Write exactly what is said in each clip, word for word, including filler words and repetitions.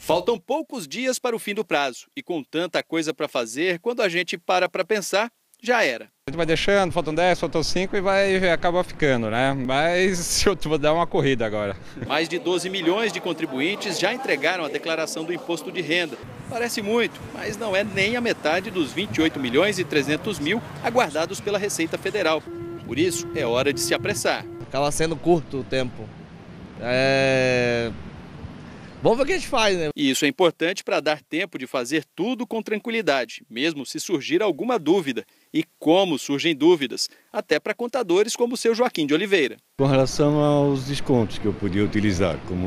Faltam poucos dias para o fim do prazo e com tanta coisa para fazer, quando a gente para para pensar, já era. A gente vai deixando, faltam dez, faltam cinco e vai acabar ficando, né? Mas eu vou dar uma corrida agora. Mais de doze milhões de contribuintes já entregaram a declaração do imposto de renda. Parece muito, mas não é nem a metade dos vinte e oito milhões e trezentos mil aguardados pela Receita Federal. Por isso, é hora de se apressar. Acaba sendo curto o tempo. É... Vamos ver o que a gente faz, né? E isso é importante para dar tempo de fazer tudo com tranquilidade, mesmo se surgir alguma dúvida. E como surgem dúvidas, até para contadores como o seu Joaquim de Oliveira. Com relação aos descontos que eu podia utilizar, como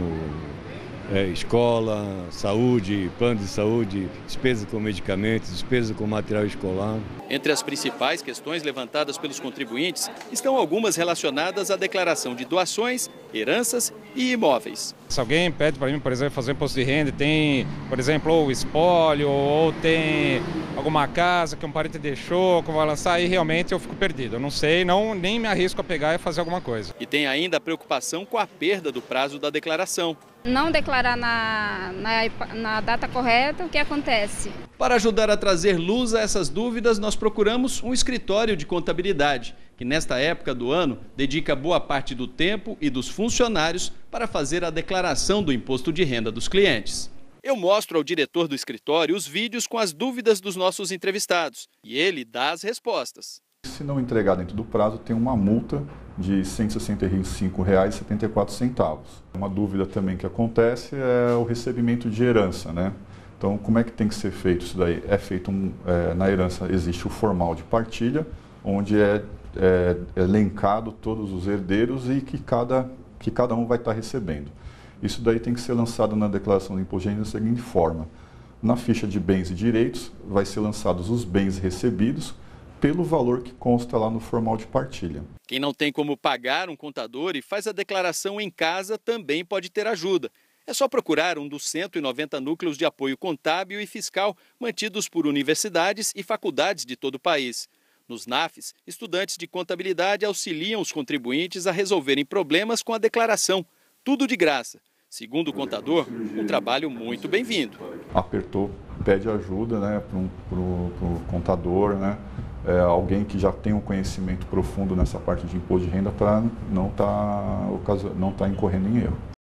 é, escola, saúde, plano de saúde, despesa com medicamentos, despesa com material escolar. Entre as principais questões levantadas pelos contribuintes estão algumas relacionadas à declaração de doações, heranças e imóveis. Se alguém pede para mim, por exemplo, fazer imposto de renda, tem, por exemplo, ou espólio, ou tem alguma casa que um parente deixou, que vai lançar, aí realmente eu fico perdido. Eu não sei, não, nem me arrisco a pegar e fazer alguma coisa. E tem ainda a preocupação com a perda do prazo da declaração. Não declarar na, na, na data correta, o que acontece? Para ajudar a trazer luz a essas dúvidas, nós procuramos um escritório de contabilidade, que nesta época do ano dedica boa parte do tempo e dos funcionários para fazer a declaração do imposto de renda dos clientes. Eu mostro ao diretor do escritório os vídeos com as dúvidas dos nossos entrevistados e ele dá as respostas. Se não entregar dentro do prazo, tem uma multa de cento e sessenta e cinco reais e setenta e quatro centavos. Uma dúvida também que acontece é o recebimento de herança, né? Então, como é que tem que ser feito isso daí? É feito um, é, na herança existe o formal de partilha, onde é, é elencado todos os herdeiros e que cada, que cada um vai estar recebendo. Isso daí tem que ser lançado na declaração do imposto de renda da seguinte forma: na ficha de bens e direitos, vai ser lançados os bens recebidos pelo valor que consta lá no formal de partilha. Quem não tem como pagar um contador e faz a declaração em casa também pode ter ajuda. É só procurar um dos cento e noventa núcleos de apoio contábil e fiscal mantidos por universidades e faculdades de todo o país. Nos N A Fs, estudantes de contabilidade auxiliam os contribuintes a resolverem problemas com a declaração. Tudo de graça. Segundo o contador, um trabalho muito bem-vindo. Apertou, pede ajuda, né, para o contador, né, é, alguém que já tem um conhecimento profundo nessa parte de imposto de renda para não estar tá, não tá incorrendo em erro.